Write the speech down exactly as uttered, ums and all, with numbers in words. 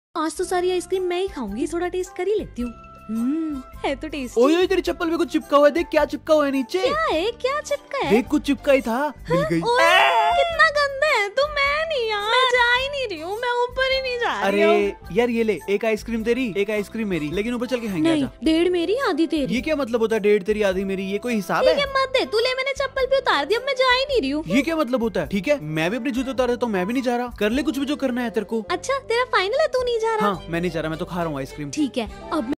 आज तो सारी आइसक्रीम मैं ही खाऊंगी, थोड़ा टेस्ट कर ही लेती हूँ। हम्म, है तो टेस्टी। ओए तेरी चप्पल में कुछ चिपका हुआ है, देख क्या चिपका हुआ है नीचे। क्या है? क्या चिपका है? देख कुछ चिपका ही था, मिल गई। ओए, कितना गंदा है। तो मैं नहीं यार, मैं जा ही नहीं रही हूँ, मैं ऊपर ही नहीं जा रही हूँ। अरे यार ये ले, एक आइसक्रीम तेरी, एक आइसक्रीम मेरी, लेकिन ऊपर चल के खाएंगे। नहीं, डेढ़ मेरी आधी तेरी। ये क्या मतलब होता है, डेढ़ तेरी आधी मेरी? ये कोई हिसाब ठीक है? है मत दे, तू ले, मैंने चप्पल भी उतार दी, अब मैं जा ही नहीं रही हूँ। ये क्या मतलब होता है? ठीक है मैं भी अपने जूते उतार देता हूँ, मैं भी नहीं जा रहा। कर ले कुछ भी जो करना है तेरे को। अच्छा तेरा फाइनल है, तू नहीं जा रहा? हाँ मैं नहीं जा रहा, मैं तो खा रहा हूँ आइसक्रीम। ठीक है अब